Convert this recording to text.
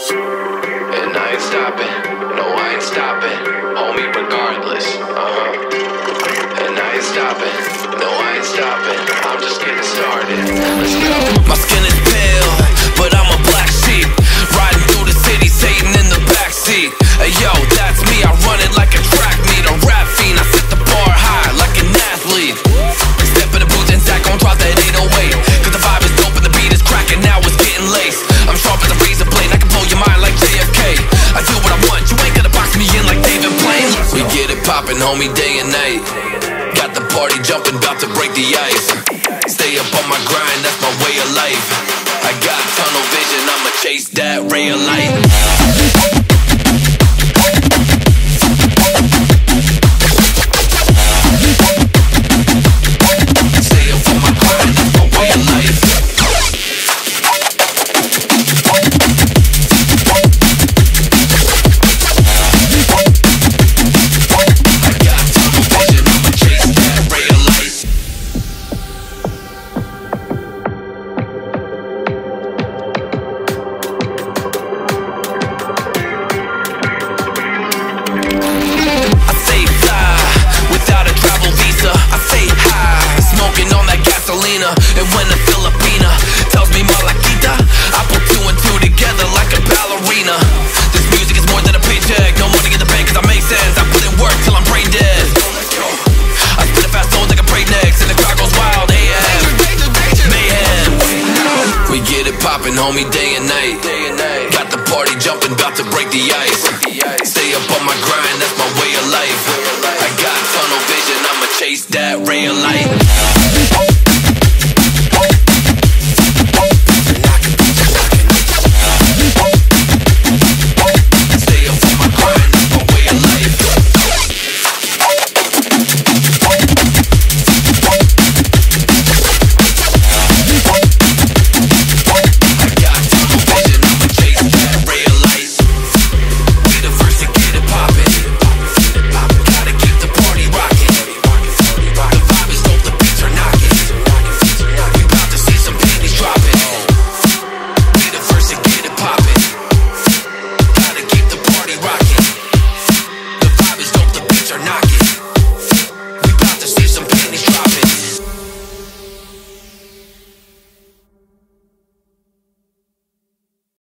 And I ain't stopping, no I ain't stopping, homie regardless, And I ain't stopping, no I ain't stopping, I'm just getting started, let's go. My skin is pale, but I'm a black sheep, riding through the city, Satan in the backseat. Hey yo, that's me, I run it like a track meet, a rap fiend, I set the bar high like an athlete. Step in the booth and Zack on drop that 808, cause the vibe is dope and the beat is cracking, now it's getting laced. I'm sharp as a razor blade, I can blow your mind like JFK. I do what I want, you ain't gonna box me in like David Blaine. We get it poppin', homie, day and night. Got the party jumping, about to break the ice. Stay up on my grind, that's my way of life. I got tunnel vision, I'ma chase that ray of light. And when a Filipina tells me Malakita, I put two and two together like a ballerina. This music is more than a paycheck, no money in the bank cause I make sense. I put in work till I'm brain dead. I spit a fast soul like a breaknecks and the crowd goes wild. Mayhem. We get it poppin', homie, day and night. Got the party jumping, about to break the ice. Stay up on my grind, that's my way of life. I got tunnel vision, I'ma chase that ray of light.